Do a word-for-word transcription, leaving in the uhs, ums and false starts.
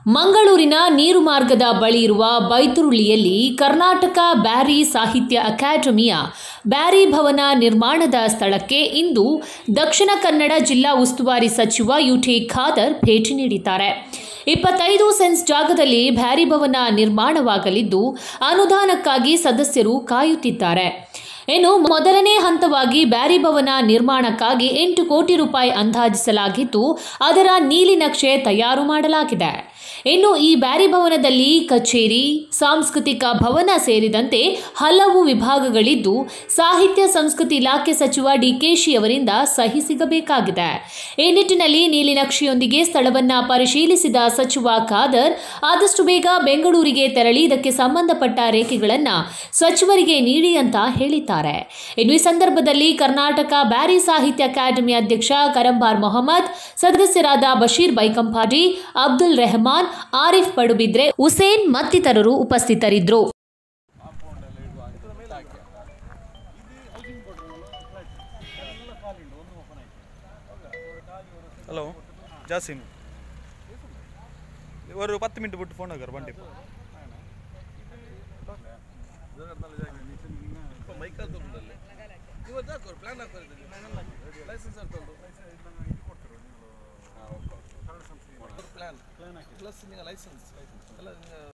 ಮಂಗಳೂರಿನ ನೀರು ಮಾರ್ಗದ ಬಳಿ ಇರುವ ಬೈತುರುಳಿಯಲ್ಲಿ ಕರ್ನಾಟಕ ಬ್ಯಾರಿ ಸಾಹಿತ್ಯ ಅಕಾಡೆಮಿಯ ಬ್ಯಾರಿ ಭವನ ನಿರ್ಮಾಣದ ಸ್ಥಳಕ್ಕೆ ಇಂದು ದಕ್ಷಿಣ ಕನ್ನಡ ಜಿಲ್ಲಾ ಉಸ್ತುವಾರಿ ಸಚಿವ ಯುಟಿ ಖಾದರ್ ಭೇಟಿ ನೀಡಿದ್ದಾರೆ. ಇಪ್ಪತ್ತೈದು ಸೆನ್ಸ್ ಜಾಗದಲ್ಲಿ ಬ್ಯಾರಿ ಭವನ ನಿರ್ಮಾಣವಾಗಲಿದ್ದು ಅನುದಾನಕ್ಕಾಗಿ ಸದಸ್ಯರು ಕಾಯುತ್ತಿದ್ದಾರೆ. ಇನ್ನು ಮೊದಲನೇ ಹಂತವಾಗಿ ಬ್ಯಾರಿ ಭವನ ನಿರ್ಮಾಣಕ್ಕಾಗಿ ಎಂಟು ಕೋಟಿ ರೂಪಾಯಿ ಅಂದಾಜಿಸಲಾಗಿದ್ದು ಅದರ ನೀಲಿನಕ್ಷೆ ತಯಾರು ಮಾಡಲಾಗಿದೆ. ಇನ್ನು ಈ ಬ್ಯಾರಿ ಭವನದಲ್ಲಿ ಕಚೇರಿ, ಸಾಂಸ್ಕೃತಿಕ ಭವನ ಸೇರಿದಂತೆ ಹಲವು ವಿಭಾಗಗಳಿದ್ದು ಸಾಹಿತ್ಯ ಸಂಸ್ಕೃತಿ ಇಲಾಖೆ ಸಚಿವ ಡಿಕೆಶಿ ಅವರಿಂದ ಸಹಿ ಸಿಗಬೇಕಾಗಿದೆ. ಈ ನಿಟ್ಟಿನಲ್ಲಿ ನೀಲಿನಕ್ಷೆಯೊಂದಿಗೆ ಸ್ಥಳವನ್ನು ಪರಿಶೀಲಿಸಿದ ಸಚಿವ ಖಾದರ್ ಆದಷ್ಟು ಬೇಗ ಬೆಂಗಳೂರಿಗೆ ತೆರಳಿ ಇದಕ್ಕೆ ಸಂಬಂಧಪಟ್ಟ ರೇಖೆಗಳನ್ನು ಸಚಿವರಿಗೆ ನೀಡಿ ಅಂತ ಹೇಳಿದ್ದಾರೆ. ಇನ್ನು ಈ ಸಂದರ್ಭದಲ್ಲಿ ಕರ್ನಾಟಕ ಬ್ಯಾರಿ ಸಾಹಿತ್ಯ ಅಕಾಡೆಮಿ ಅಧ್ಯಕ್ಷ ಕರಂಬಾರ್ ಮೊಹಮ್ಮದ್, ಸದಸ್ಯರಾದ ಬಶೀರ್ ಬೈಕಂಪಾಡಿ, ಅಬ್ದುಲ್ ರೆಹಮಾನ್, ಆರಿಫ್ ಪಡುಬಿದ್ರೆ, ಹುಸೇನ್ ಮತ್ತಿತರರು ಉಪಸ್ಥಿತರಿದ್ದರು. ಹಲೋ ಜಾಸಿಮ್, ஒரு பத்து மினிட் ಬಿಟ್ಟು ಫೋನ್ ಆಗಾರ ಬಂಡಿ ಲೈಸೆನ್ಸ್